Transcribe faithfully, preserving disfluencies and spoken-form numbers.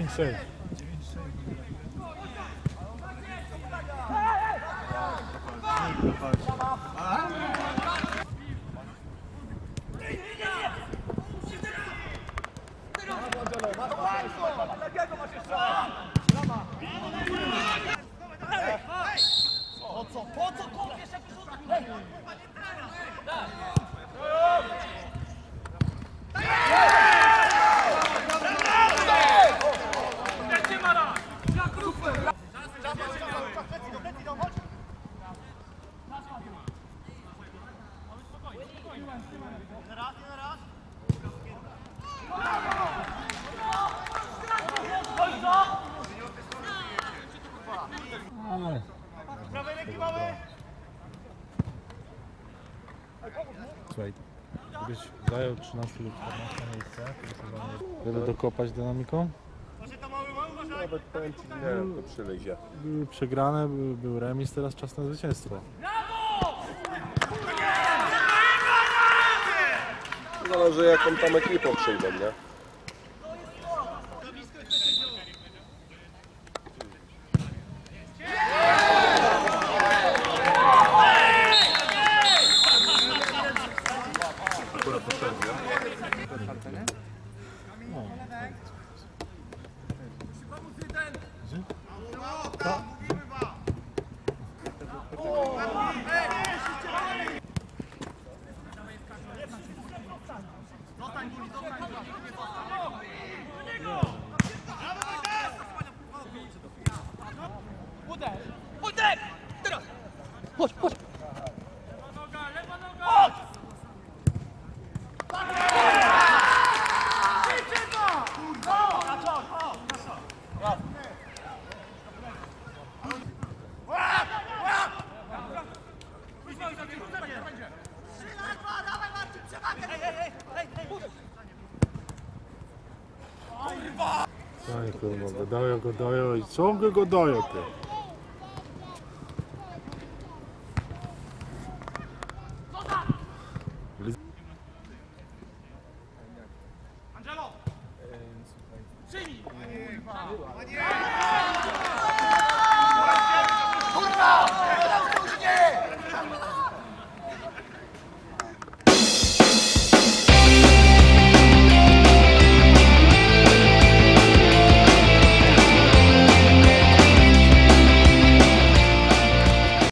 dziewięć sześć. Po co? Po co kopiesz jak rzucasz? Słuchaj, gdybyś zajął trzynaste lub czternaste miejsce, żeby dokopać dynamiką? Nawet powiem ci, nie wiem, to przylezie. Były przegrane, był, był remis, teraz czas na zwycięstwo. Zależy jaką tam ekipą przyjdą, nie? Akurat po przerwie. Chodź, chodź! Aj kurwa, gadają, gadają i ciągle gadają ty. Angelo! Przyjmij!